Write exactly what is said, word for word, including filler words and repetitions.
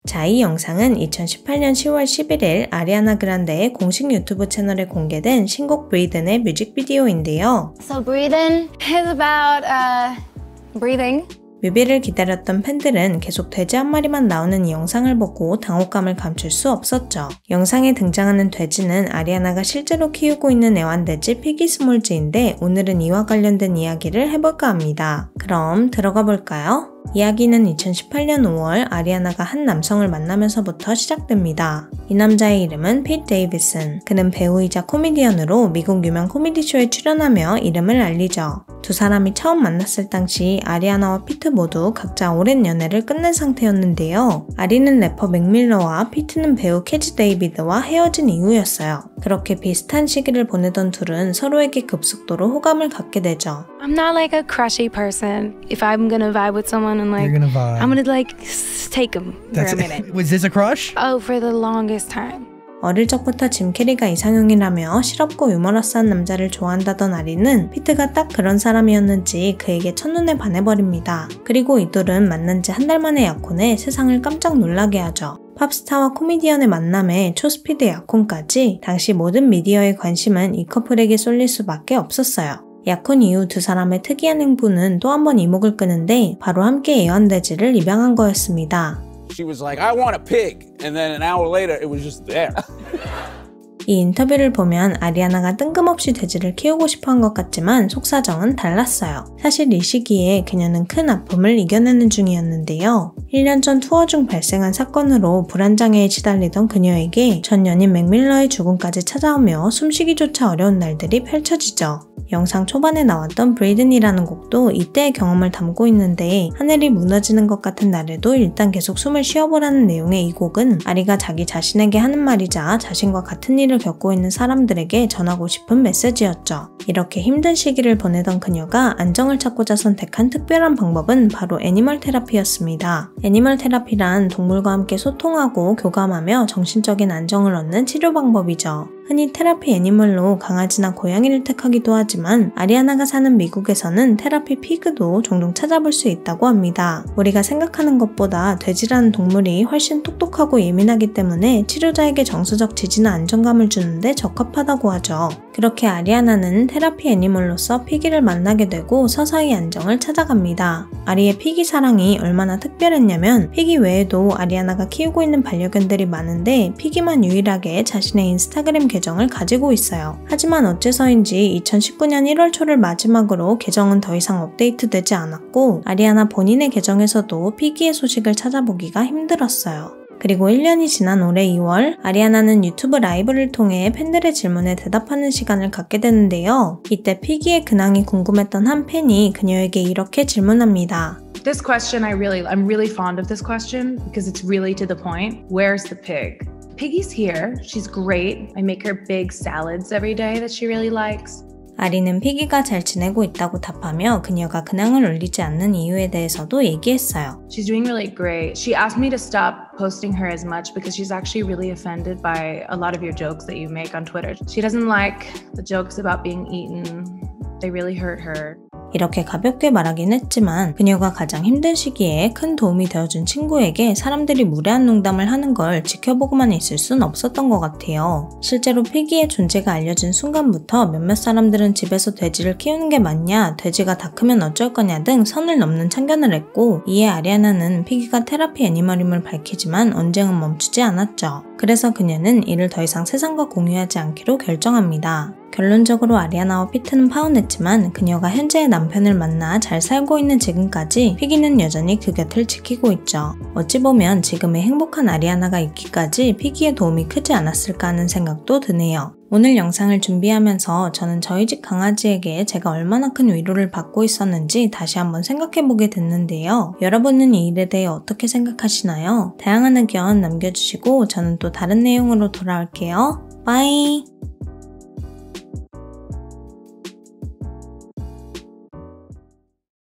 자, 이 영상은 이천십팔 년 시월 십일일 아리아나 그란데의 공식 유튜브 채널에 공개된 신곡 Breathe의 뮤직비디오인데요. So Breathe is about uh, breathing. 뮤비를 기다렸던 팬들은 계속 돼지 한 마리만 나오는 이 영상을 보고 당혹감을 감출 수 없었죠. 영상에 등장하는 돼지는 아리아나가 실제로 키우고 있는 애완돼지 피기 스몰즈인데 오늘은 이와 관련된 이야기를 해볼까 합니다. 그럼 들어가 볼까요? 이야기는 이천십팔 년 오월 아리아나가 한 남성을 만나면서부터 시작됩니다. 이 남자의 이름은 핏 데이비슨. 그는 배우이자 코미디언으로 미국 유명 코미디쇼에 출연하며 이름을 알리죠. 두 사람이 처음 만났을 당시 아리아나와 피트 모두 각자 오랜 연애를 끝낸 상태였는데요. 아리는 래퍼 맥밀러와 피트는 배우 캐지 데이비드와 헤어진 이후였어요. 그렇게 비슷한 시기를 보내던 둘은 서로에게 급속도로 호감을 갖게 되죠. I'm not like a crushy person. If I'm gonna vibe with someone and like, You're gonna vibe. I'm gonna like take them That's for a minute. Was this a crush? Oh, for the longest time. 어릴 적부터 짐 캐리가 이상형이라며 실없고 유머러스한 남자를 좋아한다던 아리는 피트가 딱 그런 사람이었는지 그에게 첫눈에 반해버립니다. 그리고 이 둘은 만난 지 한 달 만의 약혼에 세상을 깜짝 놀라게 하죠. 팝스타와 코미디언의 만남에 초스피드 약혼까지 당시 모든 미디어의 관심은 이 커플에게 쏠릴 수밖에 없었어요. 약혼 이후 두 사람의 특이한 행보는 또 한 번 이목을 끄는데 바로 함께 애완돼지를 입양한 거였습니다. She was like, I want a pig. And then an hour later, it was just there. 이 인터뷰를 보면 아리아나가 뜬금없이 돼지를 키우고 싶어 한 것 같지만 속사정은 달랐어요. 사실 이 시기에 그녀는 큰 아픔을 이겨내는 중이었는데요. 일 년 전 투어 중 발생한 사건으로 불안장애에 시달리던 그녀에게 전 연인 맥밀러의 죽음까지 찾아오며 숨쉬기조차 어려운 날들이 펼쳐지죠. 영상 초반에 나왔던 Breathe이라는 곡도 이때의 경험을 담고 있는데 하늘이 무너지는 것 같은 날에도 일단 계속 숨을 쉬어보라는 내용의 이 곡은 아리가 자기 자신에게 하는 말이자 자신과 같은 일을 겪고 있는 사람들에게 전하고 싶은 메시지였죠. 이렇게 힘든 시기를 보내던 그녀가 안정을 찾고자 선택한 특별한 방법은 바로 애니멀 테라피였습니다. 애니멀 테라피란 동물과 함께 소통하고 교감하며 정신적인 안정을 얻는 치료 방법이죠. 흔히 테라피 애니멀로 강아지나 고양이를 택하기도 하지만 아리아나가 사는 미국에서는 테라피 피그도 종종 찾아볼 수 있다고 합니다. 우리가 생각하는 것보다 돼지라는 동물이 훨씬 똑똑하고 예민하기 때문에 치료자에게 정서적 지지나 안정감을 주는데 적합하다고 하죠. 그렇게 아리아나는 테라피 애니멀로서 피기를 만나게 되고 서서히 안정을 찾아갑니다. 아리의 피기 사랑이 얼마나 특별했냐면 피기 외에도 아리아나가 키우고 있는 반려견들이 많은데 피기만 유일하게 자신의 인스타그램 계정을 가지고 있어요. 하지만 어째서인지 이천십구 년 일월 초를 마지막으로 계정은 더 이상 업데이트되지 않았고 아리아나 본인의 계정에서도 피기의 소식을 찾아보기가 힘들었어요. 그리고 일 년이 지난 올해 이월 아리아나는 유튜브 라이브를 통해 팬들의 질문에 대답하는 시간을 갖게 되는데요. 이때 피기의 근황이 궁금했던 한 팬이 그녀에게 이렇게 질문합니다. This question I really, I'm really fond of this question because it's really to the point. Where's the pig? Piggy's here. She's great. I make her big salads every day that she really likes. 아리는 피기가 잘 지내고 있다고 답하며 그녀가 근황을 올리지 않는 이유에 대해서도 얘기했어요. She's doing really great. She asked me to stop posting her as much because she's actually really offended by a lot of your jokes that you make on Twitter. She doesn't like the jokes about being eaten. They really hurt her. 이렇게 가볍게 말하긴 했지만 그녀가 가장 힘든 시기에 큰 도움이 되어준 친구에게 사람들이 무례한 농담을 하는 걸 지켜보고만 있을 순 없었던 것 같아요. 실제로 피기의 존재가 알려진 순간부터 몇몇 사람들은 집에서 돼지를 키우는 게 맞냐, 돼지가 다 크면 어쩔 거냐 등 선을 넘는 참견을 했고 이에 아리아나는 피기가 테라피 애니멀임을 밝히지만 언쟁은 멈추지 않았죠. 그래서 그녀는 이를 더 이상 세상과 공유하지 않기로 결정합니다. 결론적으로 아리아나와 피트는 파혼했지만 그녀가 현재의 남편을 만나 잘 살고 있는 지금까지 피기는 여전히 그 곁을 지키고 있죠. 어찌 보면 지금의 행복한 아리아나가 있기까지 피기의 도움이 크지 않았을까 하는 생각도 드네요. 오늘 영상을 준비하면서 저는 저희 집 강아지에게 제가 얼마나 큰 위로를 받고 있었는지 다시 한번 생각해보게 됐는데요. 여러분은 이 일에 대해 어떻게 생각하시나요? 다양한 의견 남겨주시고 저는 또 다른 내용으로 돌아올게요. 빠이!